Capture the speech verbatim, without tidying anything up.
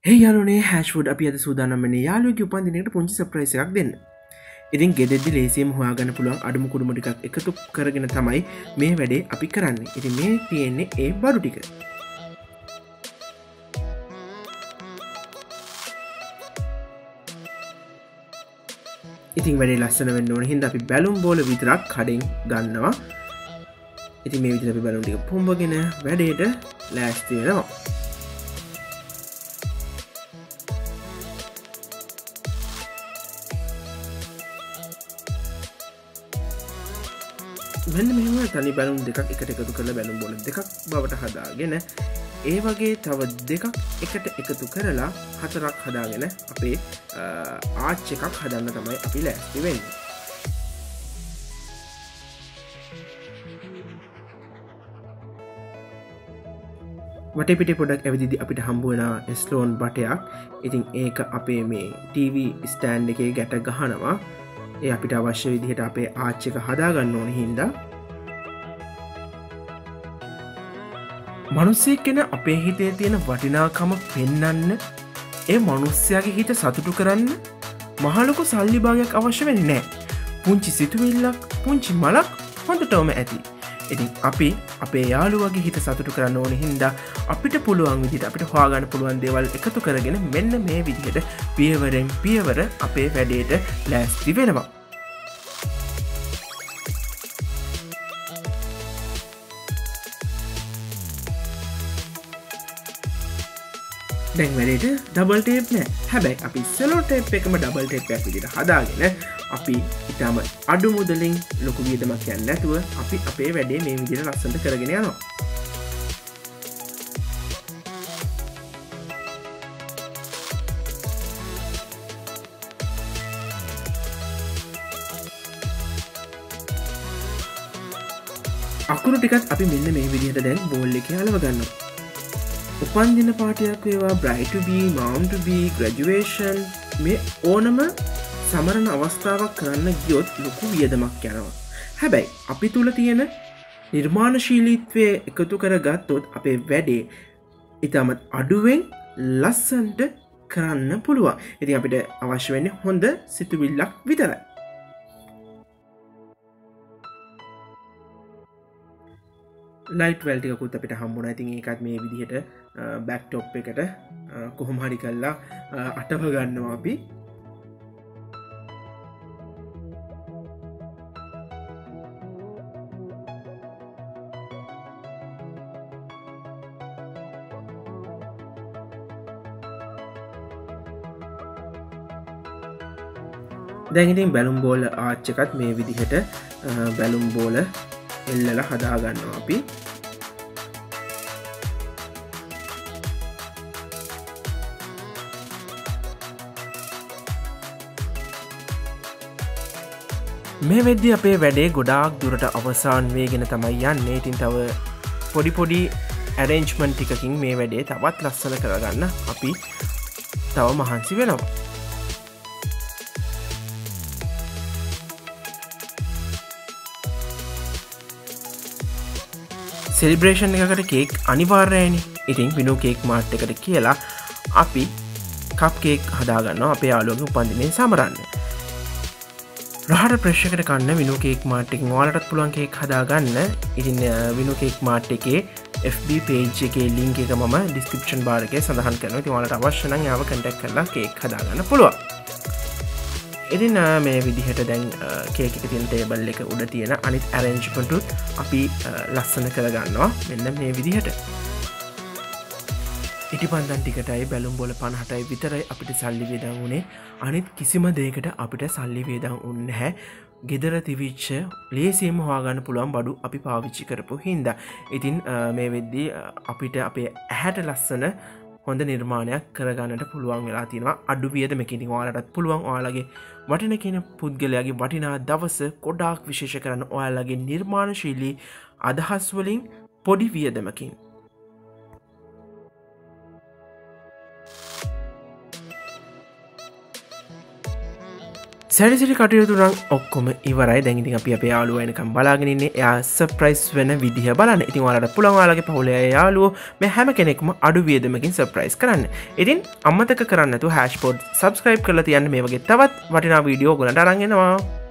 Hey යාළුවනේ හැෂ්ෆුඩ් අපි අද සූදානම් වෙන්නේ යාළුවෙකුගේ උපන්දිනයකට පුංචි සර්ප්‍රයිස් එකක් දෙන්න. ඉතින් ගෙදරදී ලේසියෙන්ම හොයාගන්න පුළුවන් අඩුම කුඩුම ටිකක් එකතු කරගෙන තමයි මේ වැඩේ අපි කරන්නේ. ඉතින් මේ තියෙන්නේ ඒ බඩු ටික. ඉතින් වැඩේ ලස්සන වෙන්න ඕන හින්දා අපි බැලුම් බෝල විතරක් කඩෙන් ගන්නවා. ඉතින් මේ විදිහට අපි බැලුම් ටික පොම්බගෙන වැඩේට ලෑස්ති වෙනවා. මෙන්න මෙහෙම තනි බැලුම් දෙකක් එකට එකතු කරලා බැලුම් බෝල දෙකක් බවට හදාගෙන ඒ වගේ තව දෙකක් එකට එකතු කරලා හතරක් හදාගෙන අපේ ආච් එකක් හදන්න තමයි අපි ලෑස්ති වෙන්නේ. වටේ පිටේ පොඩක් ඇවිදිද්දි අපිට හම්බ වෙන ස්ලෝන් බටයක්. ඉතින් ඒක අපේ මේ ටීවී ස්ටෑන්ඩ් එකේ ගැට ගහනවා. ඒ අපිට අවශ්‍ය විදිහට අපේ ආච් එක හදාගන්න ඕන හින්දා මනුස්සයෙක් කෙන අපේ හිතේ තියෙන වටිනාකම පෙන්නන්න ඒ මනුස්සයාගේ හිත සතුටු කරන්න මහලොකු සල්ලි භාගයක් අවශ්‍ය වෙන්නේ නැහැ. පුංචි සිතුවිල්ලක් පුංචි මලක් හොඳටම ඇති. ඉතින් අපි අපේ යාළුවගේ හිත සතුටු කරන්න ඕන හින්දා අපිට පුළුවන් විදිහට අපිට හොයාගන්න පුළුවන් දේවල් එකතු කරගෙන මෙන්න මේ විදිහට පියවරෙන් පියවර අපේ වැඩේට ලෑස්ති වෙනවා. දැන් වැඩේට ඩබල් ටේප් නෑ. හැබැයි අපි සෙලෝ ටේප් එකම ඩබල් ටේප් එකක් විදිහට හදාගෙන අපි ඊටම අඩු මුදලින් ලොකු වියදමක් යන්නේ නැතුව අපි අපේ වැඩේ මේ විදිහට ලස්සනට කරගෙන යනවා. අකුරු ටිකත් අපි මෙන්න මේ විදිහට දැන් බෝල් එකේ අලව ගන්නවා. උපන්දින පාටයක් වේවා, බ්‍රයිට් ටු බී, මවුම් ටු බී, ග්‍රැජුවේෂන් මේ ඕනම සමරන අවස්ථාවක් කරන්න ගියොත් ලොකු වියදමක් යනවා. හැබැයි අපි තුල තියෙන නිර්මාණශීලීත්වය එකතු කරගත්තොත් අපේ වැඩේ ඊටමත් අඩුවෙන් ලස්සනට කරන්න පුළුවන්. ඉතින් අපිට අවශ්‍ය වෙන්නේ හොඳ සිතුවිල්ලක් විතරයි. ලයිට් වැල් ටිකකුත් අපිට හම්බුණා. ඉතින් ඒකත් මේ විදිහට බෑක් ටොප් එකට කොහොම හරි කරලා අටව ගන්නවා අපි. දැන් ඉතින් බැලුම් බෝල ආච් එකත් මේ විදිහට බැලුම් බෝල එල්ලලා හදා ගන්නවා අපි. මේ වෙද්දී අපේ වැඩේ ගොඩාක් දුරට අවසාන වේගෙන තමයි යන්නේ. ඉතින් තව පොඩි පොඩි ඇරේන්ජ්මන්ට් ටිකකින් මේ වැඩේ තවත් ලස්සන කරගන්න අපි තව මහන්සි වෙනවා. සෙලිබ්‍රේෂන් එකකට කේක් අනිවාර්යයිනේ. ඉතින් විනෝ කේක් මාර්ට් එකට කියලා අපි කප් කේක් හදාගන්නවා අපේ යාළුවගේ උපන්දිනේ සමරන්න. රහට ප්‍රෙෂ් එකට කන්න විනෝ කේක් මාර්ට් එකෙන් ඔයාලටත් පුළුවන් කේක් හදාගන්න. ඉතින් විනෝ කේක් මාර්ට් එකේ එෆ් බී page එකේ link එක මම description bar එකේ සඳහන් කරනවා. ඉතින් ඔයාලට අවශ්‍ය නම් යාව contact කරලා කේක් හදාගන්න පුළුවන්. ඉතින් මේ විදිහට දැන් කේක් එක තියෙන ටේබල් එක උඩ තියෙන අනිත් arrangement උත් අපි ලස්සන කරගන්නවා මෙන්න මේ විදිහට. ඉටිපන්දන් ටිකටයි බැලුම් බෝල පනහටයි විතරයි අපිට සල්ලි වේදන් වුණේ. අනිත් කිසිම දෙයකට අපිට සල්ලි වේදන් වුන්නේ නැහැ. ගෙදර තිබිච්ච ලේසියෙන්ම හොයාගන්න පුළුවන් බඩු අපි පාවිච්චි කරපු හින්දා. ඉතින් මේ වෙද්දී අපිට අපේ ඇහැට ලස්සන හොඳ නිර්මාණයක් කරගන්නට පුළුවන් වෙලා තියෙනවා අඩු වියදමකින්. ඉතින් ඔයාලටත් පුළුවන් ඔයාලගේ වටින කියන පුද්ගලයාගේ වටිනා දවස ගොඩාක් විශේෂ කරන්න ඔයාලගේ නිර්මාණශීලී අදහස් වලින් පොඩි වියදමකින්. සැරිසිරි කටයුතු නම් ඔක්කොම ඉවරයි. දැන් ඉතින් අපි අපේ යාළුවා එනකම් බලාගෙන ඉන්නේ. එයා සර්ප්‍රයිස් වෙන විදිහ බලන්න. ඉතින් ඔයාලට පුළුවන් ඔයාලගේ පවුලේ යාළුවෝ මේ හැම කෙනෙක්ම අඩු වියදමකින් සර්ප්‍රයිස් කරන්න. ඉතින් අමතක කරන්න නැතුව හැෂ්පොඩ් සබ්ස්ක්‍රයිබ් කරලා තියන්න. මේ වගේ තවත් වටිනා වීඩියෝ ඔයගොල්ලන්ට අරන් එනවා.